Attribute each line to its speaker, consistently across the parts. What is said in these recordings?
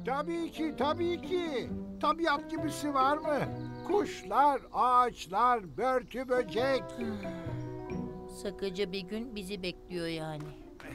Speaker 1: Tabii ki, tabii ki. Tabiat gibisi var mı? Kuşlar, ağaçlar, börtü böcek.
Speaker 2: Sıkıcı bir gün bizi bekliyor yani.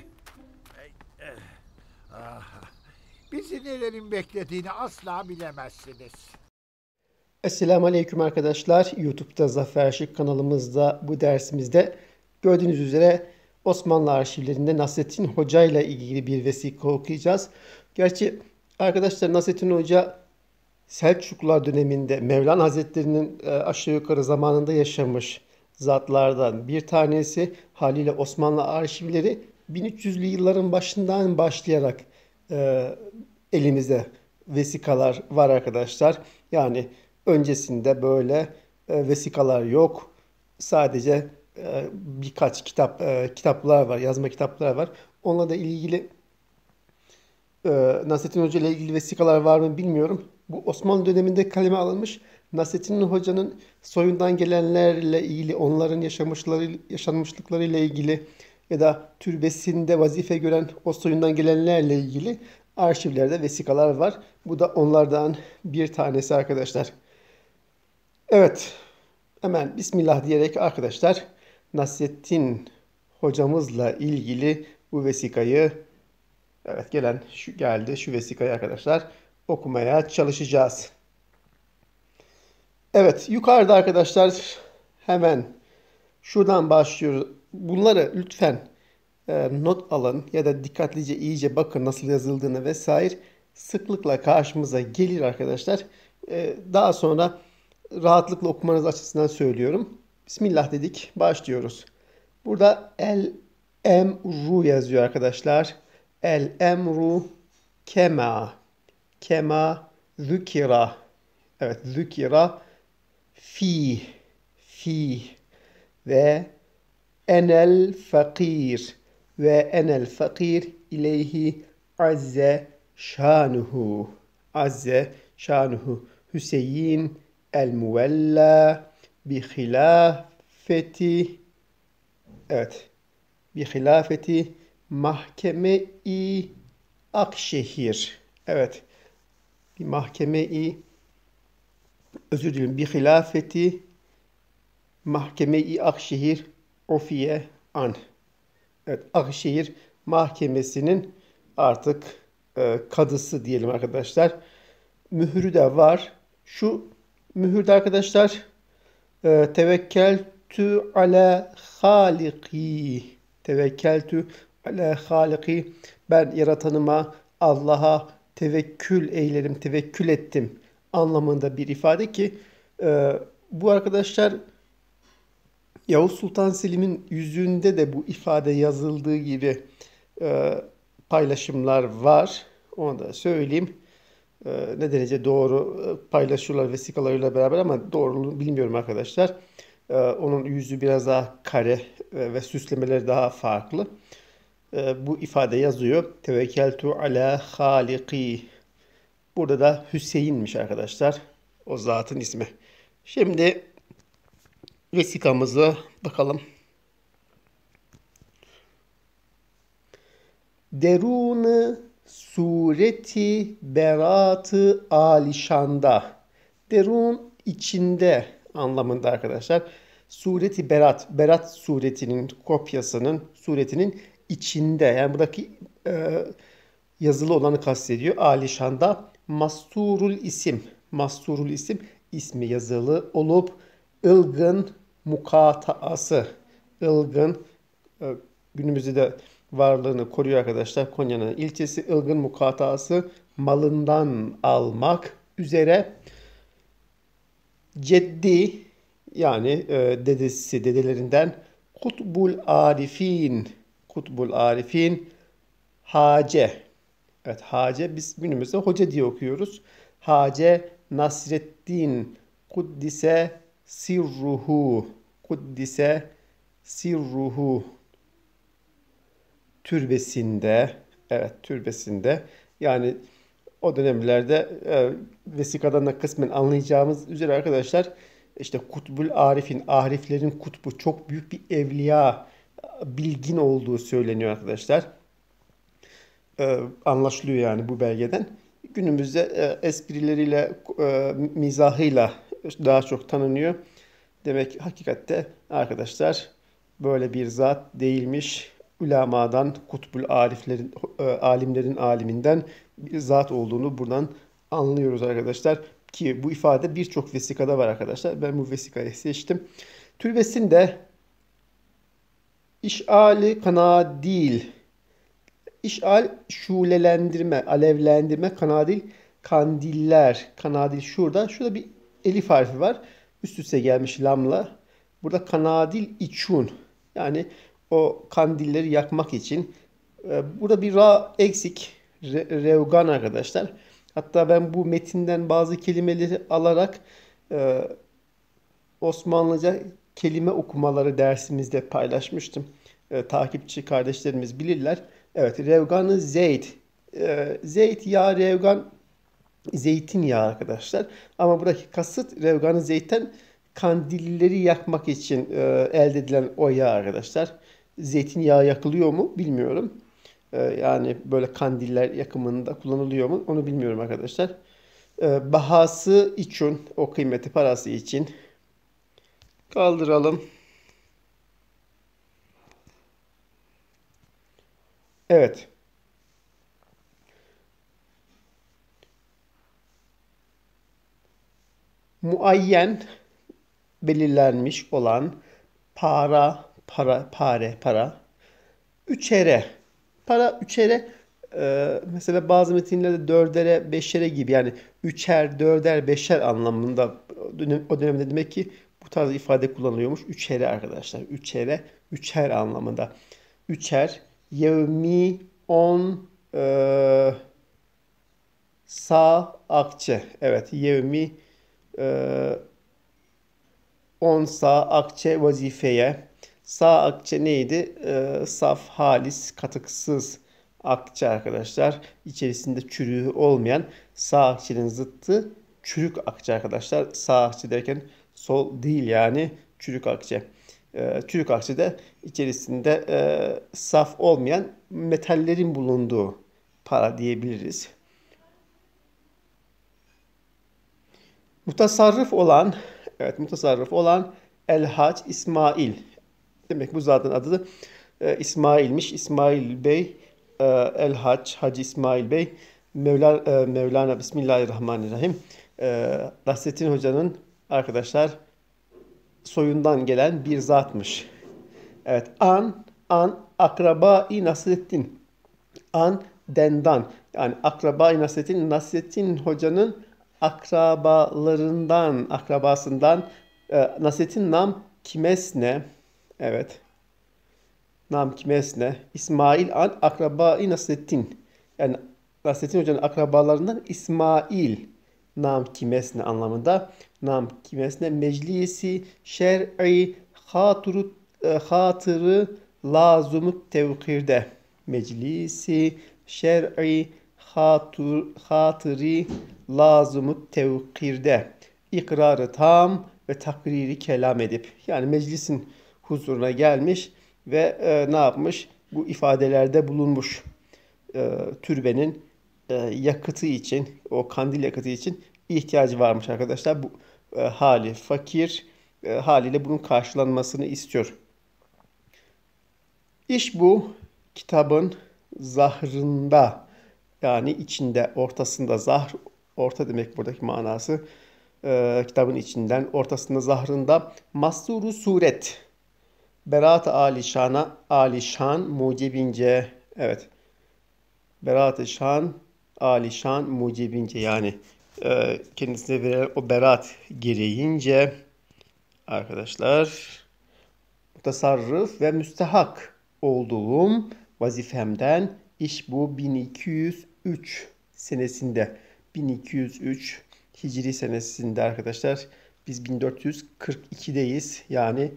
Speaker 1: Bizi nelerin beklediğini asla bilemezsiniz.
Speaker 3: Esselamu Aleyküm arkadaşlar. YouTube'da Zafer Şık kanalımızda bu dersimizde gördüğünüz üzere Osmanlı arşivlerinde Nasrettin Hoca ile ilgili bir vesika okuyacağız. Gerçi arkadaşlar Nasrettin Hoca Selçuklular döneminde Mevlana Hazretleri'nin aşağı yukarı zamanında yaşamış zatlardan bir tanesi. Haliyle Osmanlı arşivleri 1300'lü yılların başından başlayarak e, elimizde vesikalar var arkadaşlar. Yani öncesinde böyle vesikalar yok. Sadece birkaç kitaplar var, yazma kitaplar var. Onunla da ilgili Nasrettin Hoca ile ilgili vesikalar var mı bilmiyorum. Bu Osmanlı döneminde kaleme alınmış. Nasrettin Hoca'nın soyundan gelenlerle ilgili, onların yaşanmışlıkları ile ilgili ya da türbesinde vazife gören o soyundan gelenlerle ilgili arşivlerde vesikalar var. Bu da onlardan bir tanesi arkadaşlar. Evet, hemen Bismillah diyerek arkadaşlar Nasrettin hocamızla ilgili bu vesikayı evet geldi şu vesikayı arkadaşlar okumaya çalışacağız. Evet yukarıda arkadaşlar hemen şuradan başlıyoruz. Bunları lütfen not alın ya da dikkatlice iyice bakın nasıl yazıldığını vesaire sıklıkla karşımıza gelir arkadaşlar. Daha sonra rahatlıkla okumanız açısından söylüyorum. Bismillah dedik başlıyoruz. Burada el emru yazıyor arkadaşlar. El emru kema. Kema zükira. Evet zükira fi. Fi. Ve enel fakir. Ve enel fakir ileyhi azze şanuhu. Azze şanuhu. Hüseyin el muvella bi hilafeti. Evet. Bi hilafeti mahkeme-i Akşehir. Evet. Bir mahkeme-i özür dilerim. Bir hilafeti mahkeme-i Akşehir ofiye an. Evet. Akşehir mahkemesinin artık kadısı diyelim arkadaşlar. Mührü de var. Şu mühürde arkadaşlar tevekkeltü ala haliki. Tevekkeltü ala haliki. Ben yaratanıma, Allah'a tevekkül eylerim, tevekkül ettim anlamında bir ifade ki bu arkadaşlar Yavuz Sultan Selim'in yüzünde de bu ifade yazıldığı gibi paylaşımlar var. Onu da söyleyeyim. Ne derece doğru paylaşıyorlar vesikalarıyla beraber ama doğruluğunu bilmiyorum arkadaşlar. Onun yüzü biraz daha kare ve süslemeleri daha farklı. Bu ifade yazıyor. Tevekkeltu ala haliki. Burada da Hüseyin'miş arkadaşlar. O zatın ismi. Şimdi vesikamızı bakalım. Derun sureti beratı alişanda. Derun içinde anlamında arkadaşlar. Sureti berat, berat suretinin kopyasının suretinin içinde yani buradaki yazılı olanı kastediyor. Alişanda masturul isim. Masturul isim ismi yazılı olup ılgın mukataası. Ilgın günümüzde de varlığını koruyor arkadaşlar. Konya'nın ilçesi ılgın mukataası malından almak üzere ceddi yani dedelerinden kutbul arifin Hace. Evet Hace biz günümüzde hoca diye okuyoruz. Hace Nasreddin Kuddise sirruhu. Kuddise sirruhu türbesinde. Evet türbesinde. Yani o dönemlerde vesikadan da kısmen anlayacağımız üzere arkadaşlar işte Kutbul Arif'in, Ariflerin kutbu çok büyük bir evliya, bilgin olduğu söyleniyor arkadaşlar. Anlaşılıyor yani bu belgeden. günümüzde esprileriyle, mizahıyla daha çok tanınıyor. Demek ki hakikatte arkadaşlar böyle bir zat değilmiş. Ulemadan, kutbul ariflerin, alimlerin aliminden bir zat olduğunu buradan anlıyoruz arkadaşlar. Ki bu ifade birçok vesikada var arkadaşlar. Ben bu vesikayı seçtim. Türbesinde işali kanadil. İşal şulelendirme, alevlendirme, kanadil kandiller. Kanadil şurada. Şurada bir elif harfi var. Üst üste gelmiş lamla. Burada kanadil içun. Yani o kandilleri yakmak için. Burada bir ra eksik. Revgan arkadaşlar. Hatta ben bu metinden bazı kelimeleri alarak Osmanlıca kelime okumaları dersimizde paylaşmıştım. Takipçi kardeşlerimiz bilirler. Evet, revganı zeyt. Zeyt yağı, revgan zeytinyağı arkadaşlar. Ama buradaki kasıt revganı zeytten kandilleri yakmak için elde edilen o yağ arkadaşlar. Zeytinyağı yakılıyor mu bilmiyorum. Yani böyle kandiller yakımında kullanılıyor mu onu bilmiyorum arkadaşlar. Bahası için, o kıymeti parası için. Kaldıralım. Evet. Muayyen belirlenmiş olan para üçere. Para üçere mesela bazı metinlerde dördere, beşere gibi yani üçer, dörder, beşer anlamında o dönemde demek ki bu tarz ifade kullanılıyormuş. Üçere arkadaşlar. Üçere, üçer anlamında. Üçer, yevmi, on, sağ, akçe. Evet, yevmi, 10 sağ akçe vazifeye. Sağ akçe neydi? Saf, halis, katıksız akçe arkadaşlar. İçerisinde çürüğü olmayan sağ akçenin zıttı çürük akçe arkadaşlar. Sağ akçe derken sol değil yani çürük akçe. Çürük akçe de içerisinde saf olmayan metallerin bulunduğu para diyebiliriz. Mutasarrıf olan, evet mutasarrıf olan El-Hac İsmail. Demek bu zatın adı İsmail'miş. İsmail Bey, El-Hac, Hacı İsmail Bey, Mevlana Bismillahirrahmanirrahim. Nasrettin Hoca'nın arkadaşlar soyundan gelen bir zatmış. Evet, akraba-i Nasrettin. Dendan. Yani akraba-i Nasrettin, Nasrettin Hoca'nın akrabasından Nasrettin nam kimesne. Evet. Nam kimesne. İsmail akraba-i Nasrettin. Yani Nasrettin Hoca'nın akrabalarından İsmail nam kimesne anlamında. Nam kimesne meclisi şer'i hatırı lazımut tevkirde. Meclisi şer'i hatırı lazımut tevkirde. İkrarı tam ve takriri kelam edip. Yani meclisin huzuruna gelmiş ve ne yapmış? Bu ifadelerde bulunmuş. Türbenin yakıtı için, o kandil yakıtı için ihtiyacı varmış arkadaşlar. Bu hali fakir, haliyle bunun karşılanmasını istiyor. İş bu kitabın zahrında, yani içinde, ortasında, zahr, orta demek buradaki manası. Kitabın içinden, ortasında, zahrında Masuru suret. Berat-ı alişana, alişan mucibince. Evet. Berat-ı şan, alişan mucibince. Yani kendisine verilen o berat gereğince arkadaşlar mutasarrıf ve müstehak olduğum vazifemden iş bu 1203 senesinde. 1203 Hicri senesinde arkadaşlar. Biz 1442'deyiz. Yani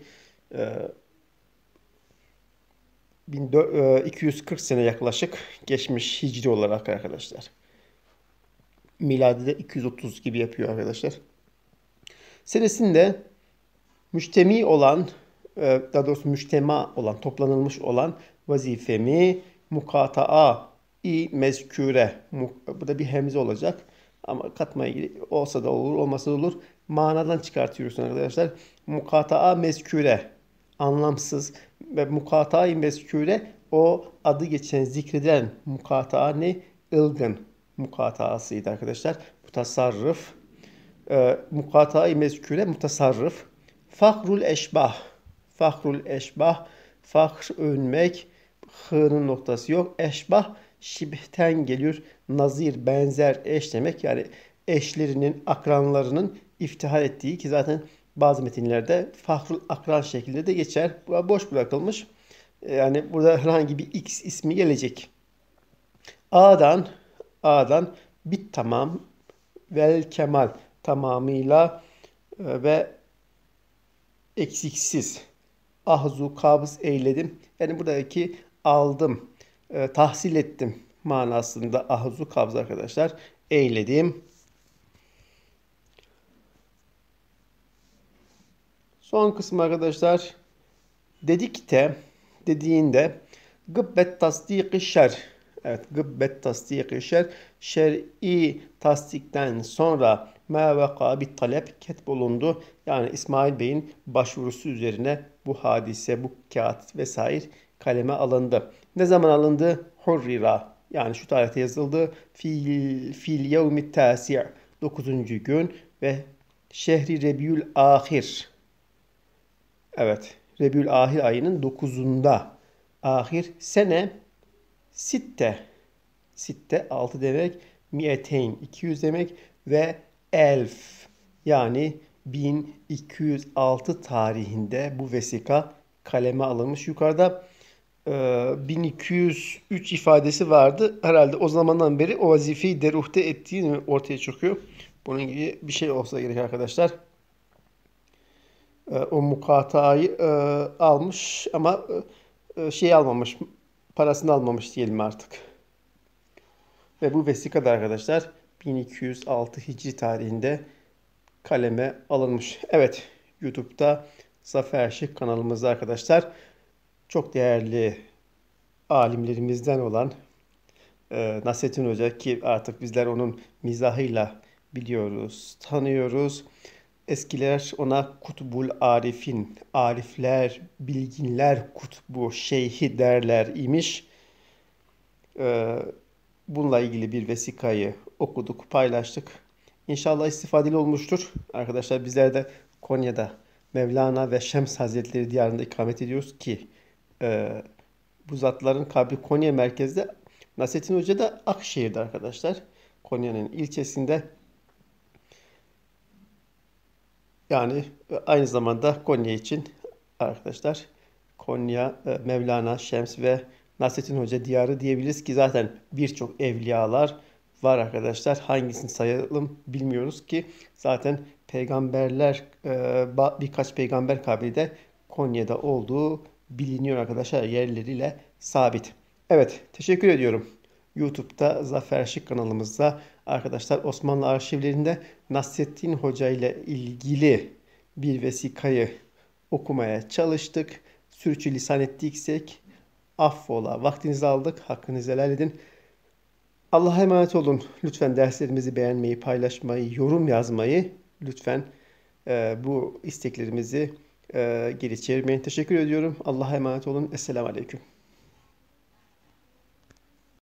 Speaker 3: 240 sene yaklaşık geçmiş Hicri olarak arkadaşlar. Miladi de 230 gibi yapıyor arkadaşlar. Senesinde müştemi olan, daha doğrusu müştema olan, toplanılmış olan vazifemi mukataa şer'i mezkure. Bu da bir hemze olacak. Ama katma ilgili olsa da olur, olmasa da olur. Manadan çıkartıyorsun arkadaşlar. Mukata'a mezkure. Anlamsız. Ve mukata'a mezkure o adı geçen zikredilen mukata'a ne? Ilgın mukataasıydı arkadaşlar. Mutasarrıf. Mukata'a mezkure mutasarrıf. Fahrul eşbah. Fahrul eşbah. Fahr övünmek. H'nın noktası yok. Eşbah şibhten geliyor. Nazir, benzer, eş demek. Yani eşlerinin, akranlarının iftihar ettiği ki zaten bazı metinlerde fahrul akran şeklinde de geçer. Bu boş bırakılmış. Yani burada herhangi bir X ismi gelecek. A'dan bit tamam vel kemal tamamıyla ve eksiksiz. Ahzu kabız eyledim. Yani buradaki aldım, tahsil ettim manasında ahzu kabz arkadaşlar. Eyledim. Son kısmı arkadaşlar. Dediğinde gıbbet tasdiki şer. Evet, gıbbet tasdiki şer. Şer'i tasdikten sonra ma vaka bit talep ketbolundu. Yani İsmail Bey'in başvurusu üzerine bu hadise, bu kağıt vesaire kaleme alındı. Ne zaman alındı? Hurrira. Yani şu tarihte yazıldı. Fil yevmi tasi' 9. gün ve şehri Rebiül Ahir. Evet, Rebiül Ahir ayının 9'unda. Ahir sene sitte. Sitte 6 demek. Miyeteyn 200 demek ve elf yani 1206 tarihinde bu vesika kaleme alınmış. Yukarıda 1203 ifadesi vardı. Herhalde o zamandan beri o vazifeyi deruhte ettiği ortaya çıkıyor. Bunun gibi bir şey olsa gerek arkadaşlar. O mukata'yı almış ama şey almamış, parasını almamış diyelim artık. Ve bu vesikada arkadaşlar 1206 Hicri tarihinde kaleme alınmış. Evet, YouTube'da Zafer Şık kanalımızda arkadaşlar çok değerli alimlerimizden olan Nasrettin Hoca ki artık bizler onun mizahıyla biliyoruz, tanıyoruz. Eskiler ona Kutbul Arifin, arifler, bilginler kutbu, şeyhi derler imiş. Bununla ilgili bir vesikayı okuduk, paylaştık. İnşallah istifadeli olmuştur. Arkadaşlar bizler de Konya'da Mevlana ve Şems Hazretleri diyarında ikamet ediyoruz ki bu zatların kabri Konya merkezde. Nasrettin Hoca da Akşehir'de arkadaşlar. Konya'nın ilçesinde. Yani aynı zamanda Konya için arkadaşlar Konya, Mevlana, Şems ve Nasrettin Hoca diyarı diyebiliriz ki zaten birçok evliyalar var arkadaşlar. Hangisini sayalım bilmiyoruz ki zaten peygamberler birkaç peygamber kabri de Konya'da olduğu biliniyor arkadaşlar yerleriyle sabit. Evet, teşekkür ediyorum. YouTube'da Zafer Şık kanalımızda arkadaşlar Osmanlı arşivlerinde Nasrettin Hoca ile ilgili bir vesikayı okumaya çalıştık. Sürçülisan ettiysek affola. Vaktinizi aldık. Hakkınızı helal edin. Allah'a emanet olun. Lütfen derslerimizi beğenmeyi, paylaşmayı, yorum yazmayı lütfen bu isteklerimizi geri çevirmeyin. Teşekkür ediyorum. Allah'a emanet olun. Esselamu Aleyküm.